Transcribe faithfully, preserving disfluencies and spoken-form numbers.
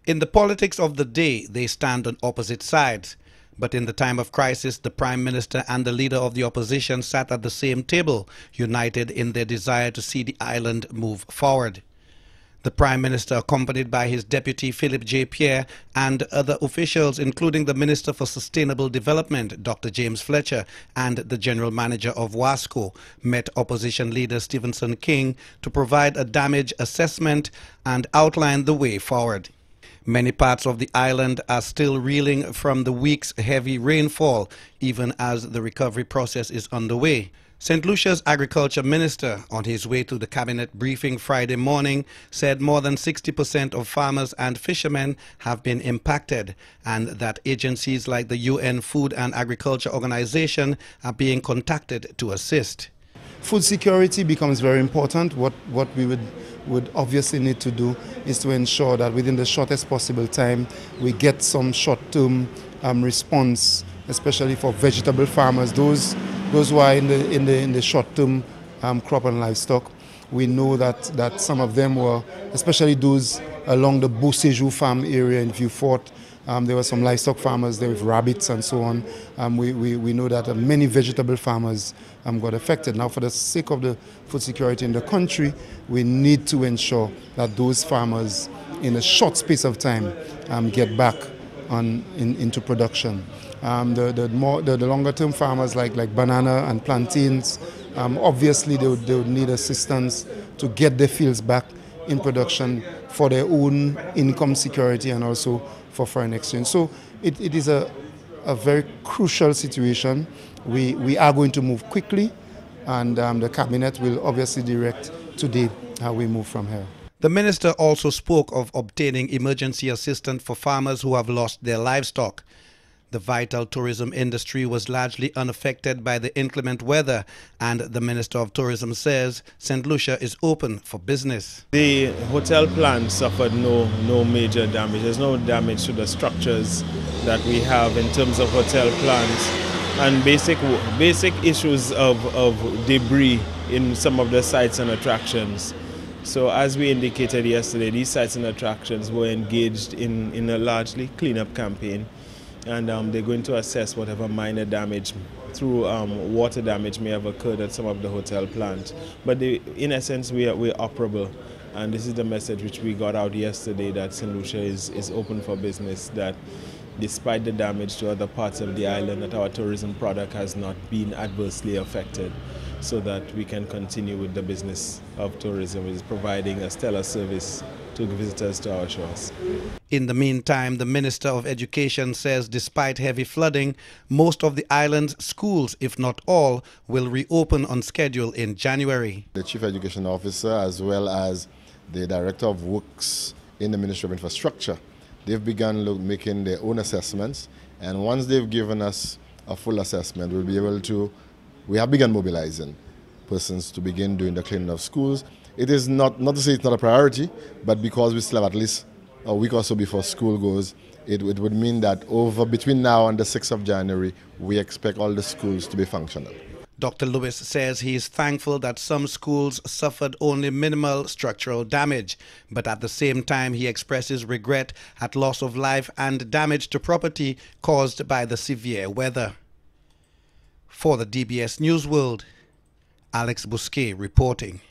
In the politics of the day, they stand on opposite sides. But in the time of crisis, the Prime Minister and the leader of the opposition sat at the same table, united in their desire to see the island move forward. The Prime Minister, accompanied by his deputy Philip J. Pierre and other officials, including the Minister for Sustainable Development, Doctor James Fletcher, and the General Manager of Bousquet, met opposition leader Stephenson King to provide a damage assessment and outline the way forward. Many parts of the island are still reeling from the week's heavy rainfall, even as the recovery process is underway. Saint Lucia's Agriculture Minister, on his way to the Cabinet briefing Friday morning, said more than sixty percent of farmers and fishermen have been impacted, and that agencies like the U N Food and Agriculture Organization are being contacted to assist. Food security becomes very important. What, what we would, would obviously need to do is to ensure that within the shortest possible time we get some short-term um, response, especially for vegetable farmers, those, those who are in the, in the, in the short-term um, crop and livestock. We know that, that some of them were, especially those along the Bousquet farm area in Vieux Fort. Um, there were some livestock farmers there with rabbits and so on. Um, we, we, we know that uh, many vegetable farmers um, got affected. Now, for the sake of the food security in the country, we need to ensure that those farmers, in a short space of time, um, get back on, in, into production. Um, the, the, more, the, the longer-term farmers like, like banana and plantains, um, obviously they would, they would need assistance to get their fields back in production for their own income security and also for foreign exchange. So it, it is a, a very crucial situation. We, we are going to move quickly, and um, the Cabinet will obviously direct today how we move from here. The minister also spoke of obtaining emergency assistance for farmers who have lost their livestock. The vital tourism industry was largely unaffected by the inclement weather, and the Minister of Tourism says Saint Lucia is open for business. The hotel plant suffered no, no major damage. There's no damage to the structures that we have in terms of hotel plants, and basic, basic issues of, of debris in some of the sites and attractions. So as we indicated yesterday, these sites and attractions were engaged in, in a largely cleanup campaign. And um, they're going to assess whatever minor damage through um, water damage may have occurred at some of the hotel plant. But they, in essence, we are, we're operable. And this is the message which we got out yesterday, that Saint Lucia is, is open for business, that despite the damage to other parts of the island, that our tourism product has not been adversely affected, so that we can continue with the business of tourism, which is providing a stellar service to visitors to our shores. In the meantime, the Minister of Education says despite heavy flooding, most of the island's schools, if not all, will reopen on schedule in January. The Chief Education Officer, as well as the Director of Works in the Ministry of Infrastructure, they've begun look, making their own assessments, and once they've given us a full assessment, we'll be able to, we have begun mobilizing persons to begin doing the cleaning of schools. It is not, not to say it's not a priority, but because we still have at least a week or so before school goes, it, it would mean that over between now and the sixth of January, we expect all the schools to be functional. Doctor Lewis says he is thankful that some schools suffered only minimal structural damage, but at the same time he expresses regret at loss of life and damage to property caused by the severe weather. For the D B S News World, Alex Bousquet reporting.